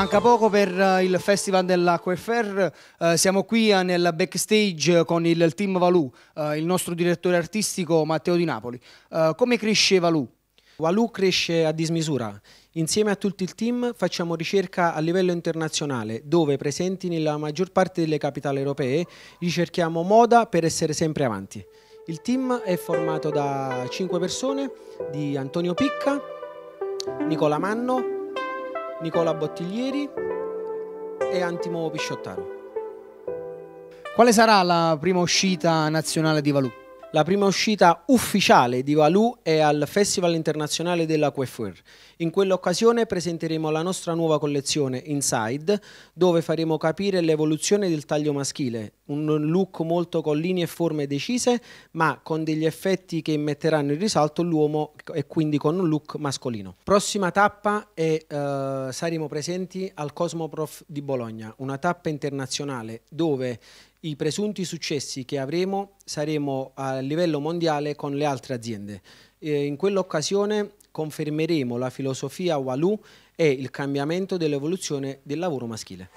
Manca poco per il Festival dell'Acquafer, siamo qui nel backstage con il team Valù, il nostro direttore artistico Matteo Di Napoli. Come cresce Valù? Valù cresce a dismisura. Insieme a tutto il team facciamo ricerca a livello internazionale, dove presenti nella maggior parte delle capitali europee ricerchiamo moda per essere sempre avanti. Il team è formato da 5 persone, di Antonio Picca, Nicola Manno, Nicola Bottiglieri e Antimo Pisciottaro. Quale sarà la prima uscita nazionale di Valù? La prima uscita ufficiale di Valù è al Festival Internazionale dell'Acquafer. In quell'occasione presenteremo la nostra nuova collezione Inside, dove faremo capire l'evoluzione del taglio maschile, un look molto con linee e forme decise, ma con degli effetti che metteranno in risalto l'uomo e quindi con un look mascolino. Prossima tappa è saremo presenti al Cosmoprof di Bologna, una tappa internazionale dove i presunti successi che avremo saremo a livello mondiale con le altre aziende. In quell'occasione confermeremo la filosofia Valù e il cambiamento dell'evoluzione del lavoro maschile.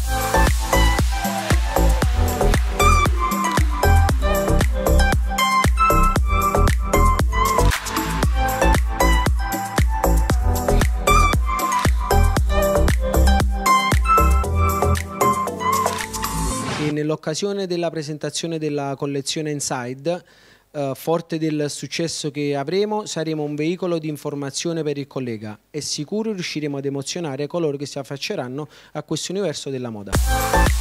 Nell'occasione della presentazione della collezione Inside, forte del successo che avremo, saremo un veicolo di informazione per il collega e sicuro riusciremo ad emozionare coloro che si affacceranno a questo universo della moda.